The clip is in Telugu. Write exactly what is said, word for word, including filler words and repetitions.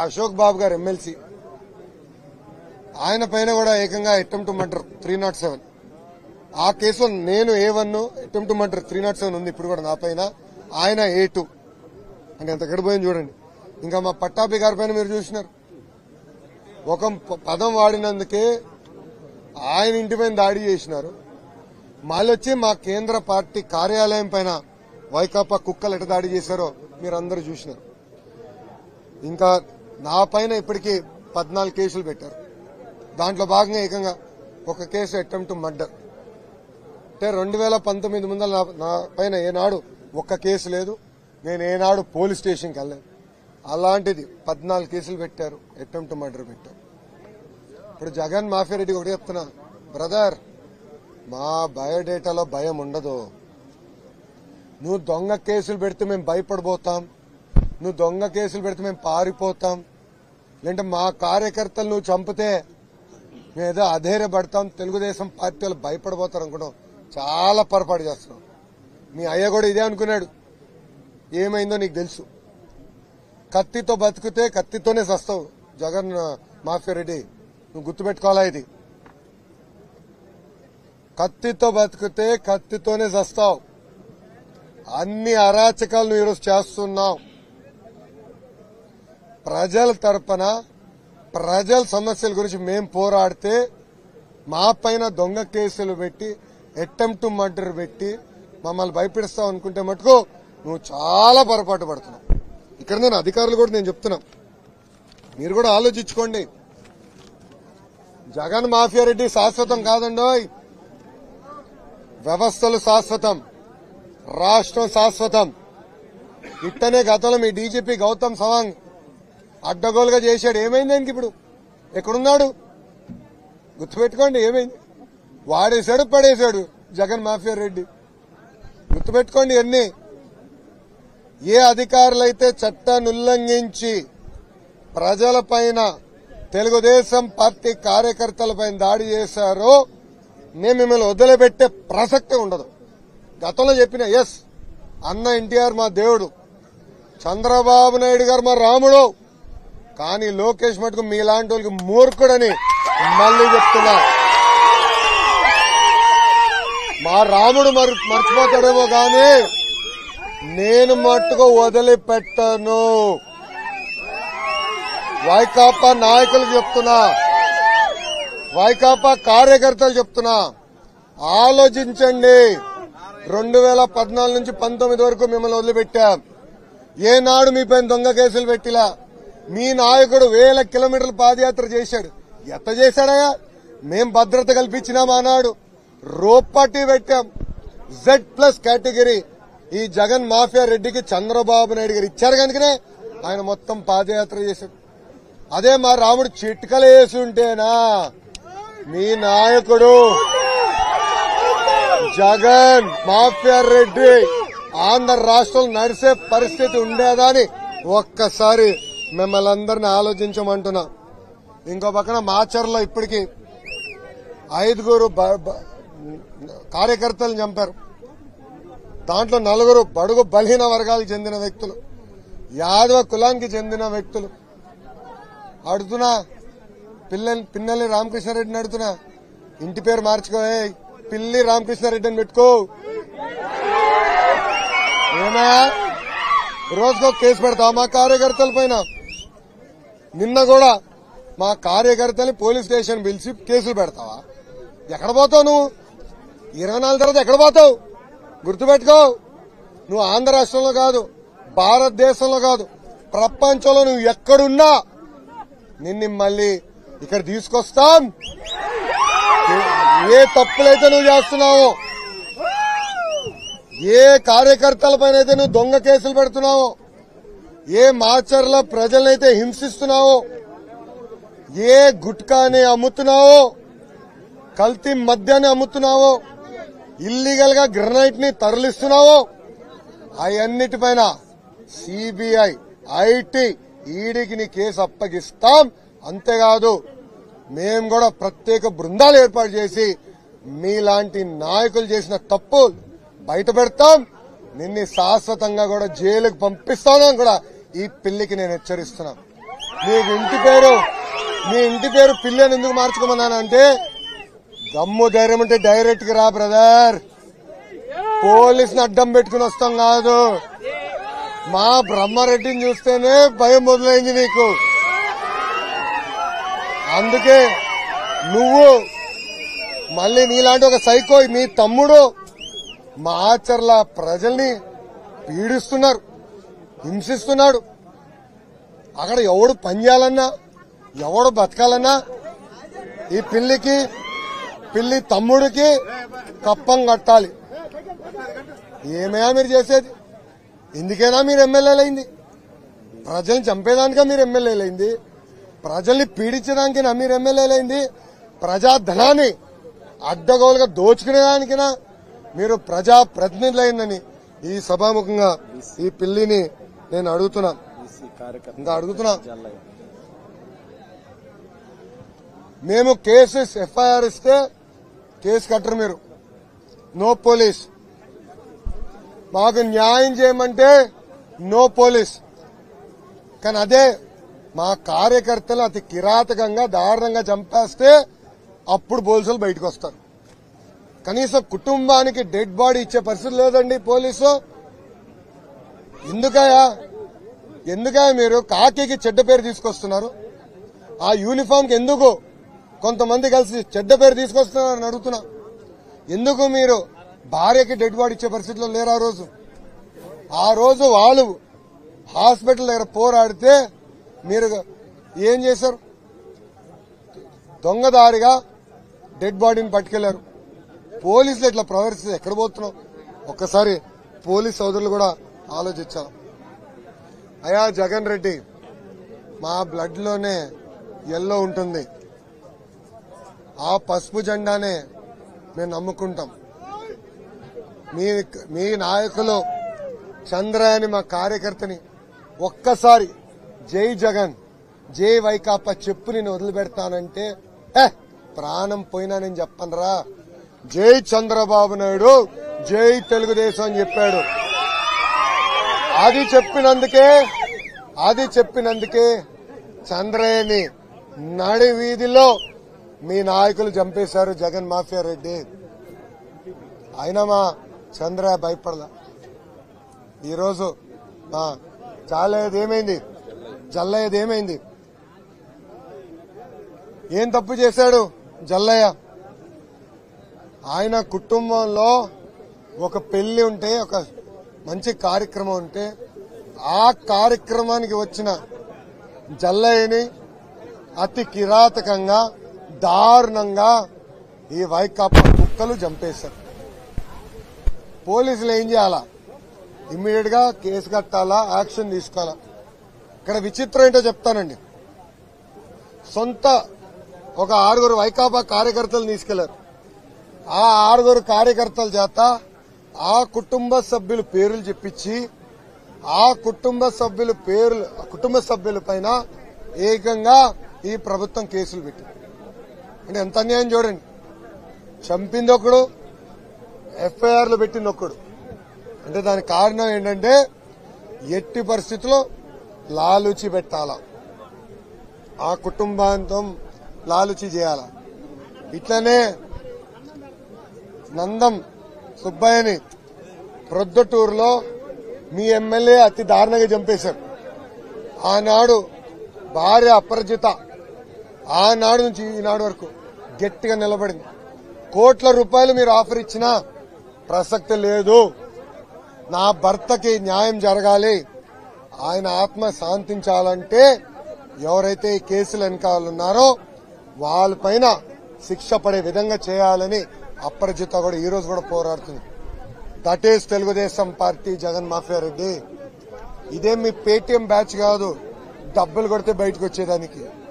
అశోక్ బాబు గారు ఎమ్మెల్సీ, ఆయన పైన కూడా ఏకంగా attempt murder three nought seven ఆ కేసులో నేను A one attempt murder three nought seven ఉంది ఇప్పుడు కూడా నా పైన, ఆయన ఏ టూ అంటే ఎంత గడిపోయింది చూడండి. ఇంకా మా పట్టాభి గారి పైన మీరు చూసినారు, ఒక పదం వాడినందుకే ఆయన ఇంటి పైన దాడి చేసినారు. మళ్ళీ వచ్చి మా కేంద్ర పార్టీ కార్యాలయం పైన వైకాపా కుక్కలు ఎట దాడి చేశారో మీరందరూ చూసినారు. ఇంకా నా పైన ఇప్పటికీ పద్నాలుగు కేసులు పెట్టారు. దాంట్లో భాగంగా ఏకంగా ఒక కేసు అటెంప్ట్ మర్డర్. అంటే రెండు వేల పంతొమ్మిది ముందర నా పైన ఏనాడు ఒక్క కేసు లేదు, నేను ఏనాడు పోలీస్ స్టేషన్కి వెళ్ళలేదు. అలాంటిది పద్నాలుగు కేసులు పెట్టారు, అటెంప్ట్ మర్డర్ పెట్టారు. ఇప్పుడు జగన్ మాఫియా రెడ్డి ఒకటి చెప్తున్నా, బ్రదర్ మా బయోడేటాలో భయం ఉండదు. నువ్వు దొంగ కేసులు పెడితే మేము భయపడిపోతాం, నువ్వు దొంగ కేసులు పెడితే మేము పారిపోతాం, లేదంటే మా కార్యకర్తలు నువ్వు చంపితే మేమేదో అధైర్యపడతాం, తెలుగుదేశం పార్టీ వాళ్ళు భయపడిపోతారు అనుకున్నాం. చాలా పొరపాటు చేస్తున్నాం. మీ అయ్య కూడా ఇదే అనుకున్నాడు. ఏమైందో నీకు తెలుసు. కత్తితో బతికితే కత్తితోనే చస్తావు జగన్ మాఫియా రెడ్డి, నువ్వు గుర్తుపెట్టుకోవాలా. ఇది కత్తితో బతికితే కత్తితోనే చస్తావు. అన్ని అరాచకాలు నువ్వు ఈరోజు చేస్తున్నావు. ప్రజల తరపున ప్రజల సమస్యల గురించి మేం పోరాడితే మా పైన దొంగ కేసులు పెట్టి అటెంప్ట్ మర్డర్ పెట్టి మమ్మల్ని భయపెడతావు అనుకుంటే మటుకు నువ్వు చాలా పొరపాటు పడుతున్నావు. ఇక్కడ నేను అధికారులు కూడా నేను చెప్తున్నా, మీరు కూడా ఆలోచించుకోండి. జగన్ మాఫియా రెడ్డి శాశ్వతం కాదండోయ్. వ్యవస్థలు శాశ్వతం, రాష్ట్రం శాశ్వతం. ఇట్టనే గతంలో మీ డీజీపీ గౌతమ్ సవాంగ్ అడ్డగోలుగా చేశాడు. ఏమైంది ఆయనకి? ఇప్పుడు ఎక్కడున్నాడు? గుర్తుపెట్టుకోండి, ఏమైంది? వాడేశాడు, పడేశాడు జగన్ మాఫియా రెడ్డి. గుర్తుపెట్టుకోండి అన్ని. ఏ అధికారులైతే చట్టాన్ని ఉల్లంఘించి ప్రజలపైన తెలుగుదేశం పార్టీ కార్యకర్తలపైన దాడి చేశారో మేము మిమ్మల్ని వదిలిపెట్టే ప్రసక్తే ఉండదు. గతంలో చెప్పిన ఎస్ అన్న ఎన్టీఆర్ మా దేవుడు, చంద్రబాబు నాయుడు గారు మా రాముడు, కానీ లోకేష్ మటుకు మీలాంటి వాళ్ళకి మూర్ఖుడని మళ్లీ చెప్తున్నా. మా రాముడు మర్చిపోతాడేమో కానీ నేను మట్టుకు వదిలిపెట్టను. వైకాపా నాయకులు చెప్తున్నా, వైకాపా కార్యకర్తలు చెప్తున్నా, ఆలోచించండి. రెండు వేల పద్నాలుగు నుంచి పంతొమ్మిది వరకు మిమ్మల్ని వదిలిపెట్టాం. ఏనాడు మీ పైన దొంగ కేసులు పెట్టిలా. మీ నాయకుడు వేల కిలోమీటర్లు పాదయాత్ర చేశాడు. ఎట్ట చేశాడయా? మేం భద్రత కల్పించినాం. ఆనాడు రోపాటి పెట్టాం. జెడ్ ప్లస్ కేటగిరీ ఈ జగన్ మాఫియా రెడ్డికి చంద్రబాబు నాయుడు గారు ఇచ్చారు కనుకనే ఆయన మొత్తం పాదయాత్ర చేశాడు. అదే మా రాముడు చిట్కలు వేసి ఉంటేనా మీ నాయకుడు జగన్ మాఫియా రెడ్డి ఆంధ్ర రాష్ట్రం నడిసే పరిస్థితి ఉండేదా అని ఒక్కసారి మిమ్మల్ని అందరినీ ఆలోచించమంటున్నా. ఇంకో పక్కన మాచర్లో ఇప్పటికీ ఐదుగురు కార్యకర్తలను చంపారు. దాంట్లో నలుగురు బడుగు బలహీన వర్గాలకు చెందిన వ్యక్తులు, యాదవ కులానికి చెందిన వ్యక్తులు. అడుగుతున్నా పిల్ల పిన్నెల్లి రామకృష్ణారెడ్డిని అడుగుతున్నా, ఇంటి పేరు మార్చుకోవే, పిల్లి రామకృష్ణారెడ్డి అని పెట్టుకో. ఏమయ్యా రోజుకో కేసు పెడతావు మా కార్యకర్తల పైన? నిన్న కూడా మా కార్యకర్తల్ని పోలీస్ స్టేషన్ పిలిచి కేసులు పెడతావా? ఎక్కడ పోతావు నువ్వు? ఇరవై నాలుగు తర్వాత ఎక్కడ పోతావు? గుర్తుపెట్టుకో, నువ్వు ఆంధ్ర రాష్ట్రంలో కాదు, భారతదేశంలో కాదు, ప్రపంచంలో నువ్వు ఎక్కడున్నా నిన్ను మళ్ళీ ఇక్కడ తీసుకొస్తాం. ఏ తప్పులైతే నువ్వు చేస్తున్నావో, ఏ కార్యకర్తల పైన అయితే నువ్వు దొంగ కేసులు పెడుతున్నావో, ఏ మాచర్ల ప్రజలనైతే హింసిస్తున్నావో, ఏ గుట్కాని అమ్ముతున్నావో, కల్తీ మద్యాన్ని అమ్ముతున్నావో, ఇల్లీగల్ గా గ్రనైట్ ని తరలిస్తున్నావో, అవన్నిటిపైన సిబిఐ, ఐటీ, ఈడీకి నీ కేసు అప్పగిస్తాం. అంతేకాదు మేం కూడా ప్రత్యేక బృందాలు ఏర్పాటు చేసి మీలాంటి నాయకులు చేసిన తప్పు బయట పెడతాం. నిన్ను శాశ్వతంగా కూడా జైలుకు పంపిస్తానని కూడా ఈ పిల్లికి నేను హెచ్చరిస్తున్నా. మీకు ఇంటి పేరు మీ ఇంటి పేరు పిల్లి అని ఎందుకు మార్చుకోమన్నానంటే దమ్ము ధైర్యం అంటే డైరెక్ట్ గా రా బ్రదర్, పోలీసుని అడ్డం పెట్టుకుని వస్తాం కాదు. మా బ్రహ్మారెడ్డిని చూస్తేనే భయం మొదలైంది నీకు. అందుకే నువ్వు మళ్ళీ నీలాంటి ఒక సైకో మీ తమ్ముడు మాచర్ల ప్రజల్ని పీడిస్తున్నారు, హింసిస్తున్నాడు. అక్కడ ఎవడు పని చేయాలన్నా ఎవడు బతకాలన్నా ఈ పిల్లికి పిల్లి తమ్ముడికి కప్పం కట్టాలి. ఏమైనా మీరు చేసేది? ఎందుకైనా మీరు ఎమ్మెల్యేలైంది? ప్రజల్ని చంపేదానికా మీరు ఎమ్మెల్యేలైంది? ప్రజల్ని పీడించడానికైనా మీరు ఎమ్మెల్యేలైంది? ప్రజాధనాన్ని అడ్డగోలుగా దోచుకునేదానికైనా మీరు ప్రజా ప్రతినిధులైందని ఈ సభాముఖంగా ఈ పిల్లిని నేను అడుగుతున్నా ఇంకా అడుగుతున్నా మేము కేసు ఎఫ్ఐఆర్ ఇస్తే కేసు కట్టరు మీరు, నో పోలీస్. మాకు న్యాయం చేయమంటే నో పోలీస్. కానీ అదే మా కార్యకర్తలు అతి కిరాతకంగా దారుణంగా చంపేస్తే అప్పుడు పోలీసులు బయటకు వస్తారు. కనీసం కుటుంబానికి డెడ్ బాడీ ఇచ్చే పరిస్థితి లేదండి పోలీసు. ఎందుకయా ఎందుకయా మీరు కాకికి చెడ్డ పేరు తీసుకొస్తున్నారు? ఆ యూనిఫామ్ కి ఎందుకు కొంతమంది కలిసి చెడ్డ పేరు తీసుకొస్తున్నారని అడుగుతున్నా. ఎందుకు మీరు భార్యకి డెడ్ బాడీ ఇచ్చే పరిస్థితిలో లేరు? ఆ రోజు ఆ రోజు వాళ్ళు హాస్పిటల్ దగ్గర పోరాడితే మీరు ఏం చేశారు? దొంగదారిగా డెడ్ బాడీని పట్టుకెళ్లారు. పోలీసులు ఇట్లా ప్రవర్తిస్తే ఎక్కడ పోతున్నాం? ఒక్కసారి పోలీస్ సోదరులు కూడా ఆలోచించాలి. అయ్యా జగన్ రెడ్డి, మా బ్లడ్ లోనే ఎల్లో ఉంటుంది, ఆ పసుపు జెండానే మేము నమ్ముకుంటాం. మీ మీ నాయకులు చంద్రయాని మా కార్యకర్తని ఒక్కసారి జై జగన్ జై వైకాపా చెప్పు నేను వదిలిపెడతానంటే ప్రాణం పోయినా నేను చెప్పనురా. జై చంద్రబాబు నాయుడు జై తెలుగుదేశం అని చెప్పాడు. అది చెప్పినందుకే అది చెప్పినందుకే చంద్రయ్యని నడి వీధిలో మీ నాయకులు చంపేశారు జగన్ మాఫియా రెడ్డి. అయినా మా చంద్రయ్య భయపడలా. ఈరోజు మా చాలయ్యది ఏమైంది, జల్లయ్యది ఏమైంది? ఏం తప్పు చేశాడు జల్లయ్య? ఆయన కుటుంబంలో ఒక పెళ్లి ఉంటే, ఒక మంచి కార్యక్రమం ఉంటే ఆ కార్యక్రమానికి వచ్చిన జల్లయ్యని అతి కిరాతకంగా దారుణంగా ఈ వైకాపా కుక్కలు చంపేశారు. పోలీసులు ఏం చేయాలా? ఇమ్మీడియట్ గా కేసు కట్టాలా, యాక్షన్ తీసుకోవాలా? ఇక్కడ విచిత్రం ఏంటో చెప్తానండి. సొంత ఒక ఆరుగురు వైకాపా కార్యకర్తలు తీసుకెళ్లారు. ఆ ఆరుగురు కార్యకర్తల చేత ఆ కుటుంబ సభ్యుల పేర్లు చెప్పించి ఆ కుటుంబ సభ్యుల పేర్లు కుటుంబ సభ్యుల పైన ఏకంగా ఈ ప్రభుత్వం కేసులు పెట్టింది. అంటే ఎంత అన్యాయం చూడండి. చంపింది ఒకడు, ఎఫ్ఐఆర్లు పెట్టింది ఒకడు. అంటే దానికి కారణం ఏంటంటే ఎట్టి పరిస్థితుల్లో లాలూచి పెట్టాలా, ఆ కుటుంబాంతం లాలూచి చేయాలా. ఇట్లనే నందం సుబ్బయ్యని ప్రొద్దుటూరులో మీ ఎమ్మెల్యే అతి దారుణంగా చంపేశారు. ఆనాడు భార్య అపరిచిత ఆనాడు నుంచి ఈనాడు వరకు గట్టిగా నిలబడింది. కోట్ల రూపాయలు మీరు ఆఫర్ ఇచ్చినా ప్రసక్తి లేదు. నా భర్తకి న్యాయం జరగాలి, ఆయన ఆత్మ శాంతించాలంటే ఎవరైతే ఈ కేసులు వెనకాలన్నారో వాళ్ళపైన శిక్ష పడే విధంగా చేయాలని అపరిచిత కూడా ఈ రోజు కూడా పోరాడుతుంది. That is Telugu Desam party Jagan mafia Reddy. ఇదేం మీ పేటీఎం బ్యాచ్ కాదు, డబ్బులు కొడితే బయటకు వచ్చేదానికి.